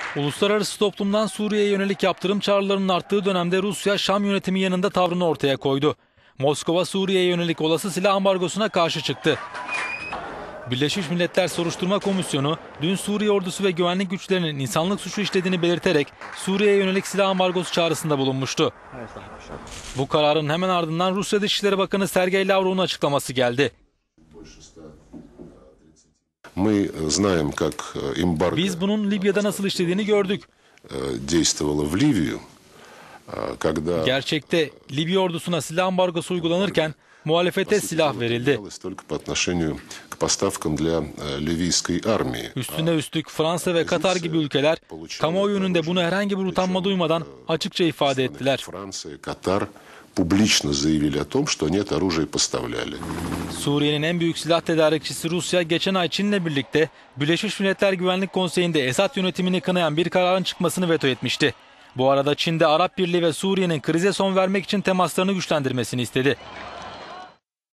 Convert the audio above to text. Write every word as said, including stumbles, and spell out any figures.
Uluslararası toplumdan Suriye'ye yönelik yaptırım çağrılarının arttığı dönemde Rusya, Şam yönetimi yanında tavrını ortaya koydu. Moskova, Suriye'ye yönelik olası silah ambargosuna karşı çıktı. Birleşmiş Milletler Soruşturma Komisyonu, dün Suriye ordusu ve güvenlik güçlerinin insanlık suçu işlediğini belirterek Suriye'ye yönelik silah ambargosu çağrısında bulunmuştu. Bu kararın hemen ardından Rusya Dışişleri Bakanı Sergey Lavrov'un açıklaması geldi. Biz bunun Libya'da nasıl işlediğini gördük. Gerçekte Libya ordusuna silah ambargosu uygulanırken muhalefete silah verildi. Üstüne üstlük Fransa ve Katar gibi ülkeler kamuoyu önünde bunu herhangi bir utanma duymadan açıkça ifade ettiler. Suriye'nin en büyük silah tedarikçisi Rusya, geçen ay Çin'le birlikte Birleşmiş Milletler Güvenlik Konseyi'nde Esad yönetimini kınayan bir kararın çıkmasını veto etmişti. Bu arada Çin de Arap Birliği ve Suriye'nin krize son vermek için temaslarını güçlendirmesini istedi.